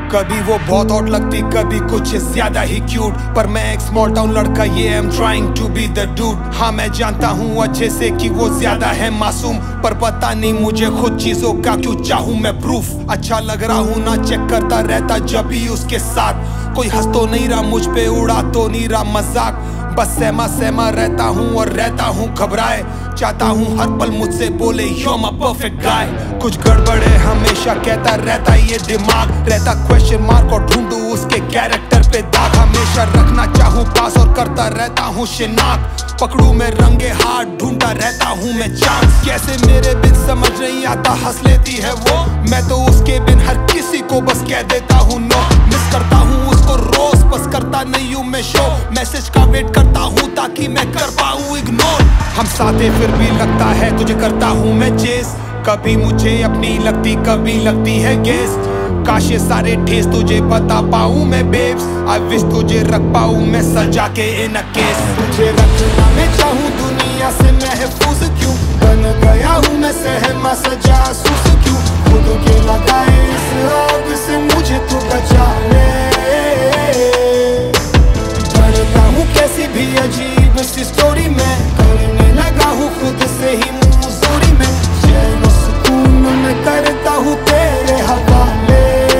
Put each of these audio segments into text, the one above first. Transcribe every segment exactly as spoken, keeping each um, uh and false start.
कभी वो बहुत हॉट लगती, कभी कुछ ज्यादा ही क्यूट, पर मैं एक स्मॉल टाउन लड़का, ये I am trying to be the dude. हाँ मैं जानता हूँ अच्छे से कि वो ज्यादा है मासूम, पर पता नहीं मुझे खुद चीजों का क्यों चाहूँ मैं प्रूफ। अच्छा लग रहा हूँ ना चेक करता रहता जब भी उसके साथ, कोई हंस तो नहीं रहा मुझ पे, उड़ा तो नहीं रहा मजाक, बस सहमा सहमा रहता हूँ और रहता हूँ घबराए, चाहता हूँ हर पल मुझसे बोले you're my perfect guy। कुछ गड़बड़ है हमेशा कहता रहता ये दिमाग, रहता क्वेश्चन मार्क और ढूंढू उसके कैरेक्टर पे दाग, हमेशा रखना चाहूँ पास और करता रहता हूँ शिनाक, पकड़ू मैं रंगे हाथ ढूंढता रहता हूँ मैं चांस। कैसे मेरे बिन समझ नहीं आता, हंस लेती है वो, मैं तो उसके बिन हर किसी को बस कह देता हूँ नो। मिस करता हूँ उसको रोज, बस करता नहीं हूँ मैं शो, मैसेज का वेट करता हूँ ताकि मैं कर पाऊँ इग्नोर। हम साथ हैं फिर भी लगता है तुझे करता हूँ मैं चेस, कभी मुझे अपनी लगती कभी लगती है गेस्ट, काश ये सारे ठेस तुझे बता पाऊँ मैं बेब्स, आई विश तुझे रख पाऊँ मैं सजा के इन अ केस। तुझे रखना मैं चाहूँ दुनिया से महफूज क्यों, बन गया हूँ मैं सहमा सजा सूस क्यों, खुद के लगाए इस आग से मुझे तू बचा ले। डरता हूँ कैसी भी अजीब सी स्टोरी में, करने लगा हूँ खुद से ही मुजूरी में, चैन सुकून में करता हूँ तेरे हवाले।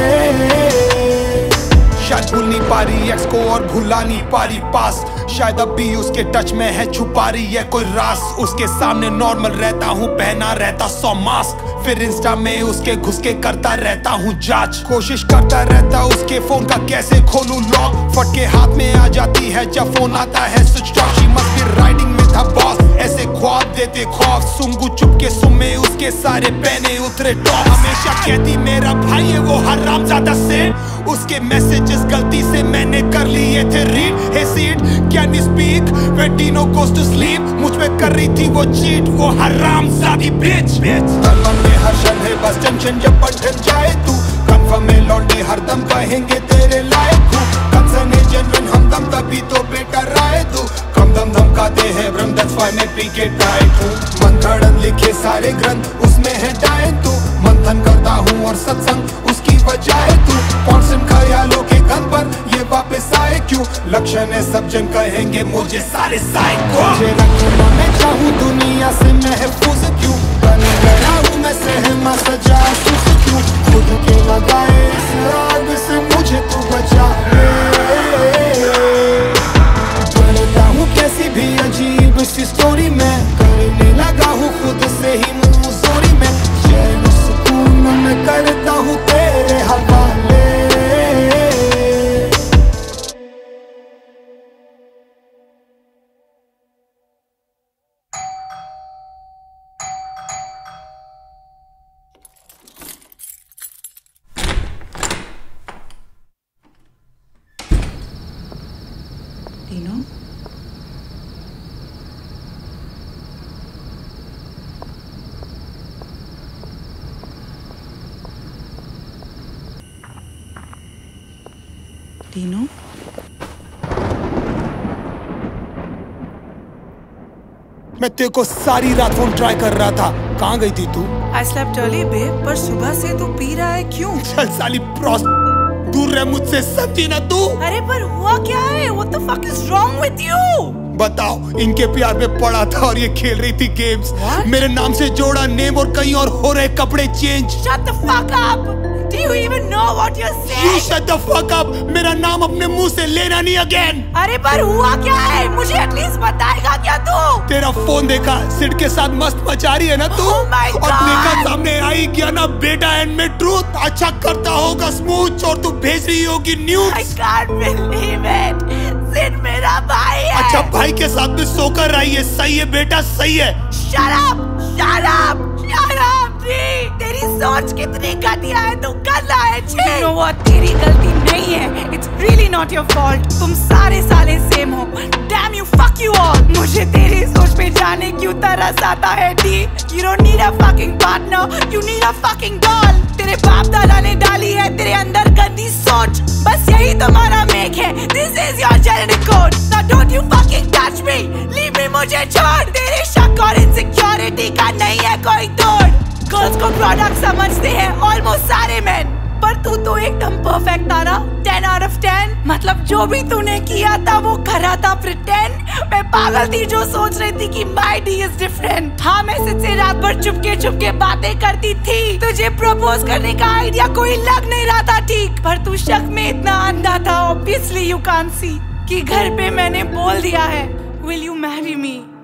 शायद भूल नहीं पा रही एक्स को और भुला नहीं पा रही पास, शायद अब भी उसके टच में है छुपा रही है कोई राज, उसके सामने नॉर्मल रहता हूँ पहना रहता सौ मास्क, फिर इंस्टा में उसके घुस के करता रहता हूँ जांच, कोशिश करता रहता उसके फोन का कैसे खोलूं लॉक, फटके हाथ में आ जाती है जब फोन आता है switch off, she must be riding with her boss, ऐसे ख्वाब देते खौफ, सुंगू चुपके सुमे उसके सारे पहने उतरे टॉप, हमेशा कहती मेरा भाई है वो हरामजादा से, उसके मैसेजेस गलती से मैंने कर लिए थे read, he said can we speak when Tino goes to sleep, मुझ पे कर रही थी वो चीट वो हरामजादी बिच बिच। तलम में हर शन है बस टेंशन जब बंधन जाए तू, कंफर्म में लौंडे हरदम कहेंगे तेरे लायक हूँ, कंसर्न है जेन्युइन हमदम तभी तो बेटा राय तू, कम दम धमकाते हैं ब्रह्म दैट्स व्हाई मैं पी के टाइट हूँ, मंथन लिखे सारे ग्रंथ उसमें है डायन तू, मंथन करता हूँ और सत्संग उसकी वजह है तू, कॉन्स्टेंट ख्यालों के गन पर ये वापस आए क्यों, लक्षण है सब जन कहेंगे मुझे सारे साइको। मुझे रखना मैं चाहूँ दुनिया से महफूज क्यों, बन गया हूँ मैं सहमा सजा सूस क्यों, खुद के लगाए इस आग से मुझे तू बचा ले। डरता हूँ कैसी भी अजीब सी स्टोरी में, करने लगा हूँ खुद से ही मुजूरी में, चैन सुकून में करता हूँ तेरे हवाले। टीनो, टीनो, मैं तेरे को सारी रात फोन ट्राई कर रहा था, कहाँ गई थी तू? I slept early babe, पर सुबह से तू पी रहा है क्यों? चल साली प्रॉस, दूर रह मुझसे, समझी ना तू? अरे पर हुआ क्या है? What the fuck is wrong with you? बताओ, इनके प्यार में पड़ा था और ये खेल रही थी गेम्स, What? मेरे नाम से जोड़ा नेम और कहीं और हो रहे कपड़े change. Shut the fuck up! Do you even know what you're saying? You shut the fuck up! मेरा नाम अपने मुंह से लेना नहीं अगेन। अरे पर हुआ क्या है? मुझे एटलीस्ट बताएगा क्या तू? तेरा फोन देखा, सिड के साथ मस्त मचा रही है ना तू? Oh my God! और देखा सामने आई क्या ना बेटा, एंड में ट्रूथ अच्छा करता होगा स्मूथ और तू भेज रही होगी news. I can't believe it! Sid मेरा भाई है। अच्छा भाई के साथ में सोकर आई है, सही है बेटा सही है। Shut up! Shut up! Shut up! तेरी सोच कितनी घटिया है, तू कर रहा है। You know what? तेरी गलती नहीं है। It's really not your fault. तुम सारे साले सेम हो। Damn you, fuck you all. मुझे तेरी सोच पे जाने क्यों तरस आता है डी? You don't need a fucking partner. You need a fucking doll. तेरे बाप दादा ने डाली है तेरे अंदर गंदी सोच, बस यही तुम्हारा मेक है। This is your genetic code. Now don't you fucking touch me. Leave me, मुझे छोड़। तेरी शक और इनसिक्योरिटी का नहीं है कोई तोड़। गर्ल्स को प्रोडक्ट समझते हैं ऑलमोस्ट सारे मैन। पर तू तो एकदम परफेक्ट था ना। Ten out of ten. मतलब जो भी तूने किया था वो करा था प्रिटेंड। मैं पागल थी जो सोच रही थी कि माय डी इज डिफरेंट। हाँ मैं तुझसे रात भर चुपके चुपके बातें करती थी। तुझे प्रपोज करने का आइडिया कोई लग नहीं रहा था ठीक, पर तू शक में इतना अंधा था ऑब्वियसली यू कांट सी कि घर पे मैंने बोल दिया है विल यू मैरी मी।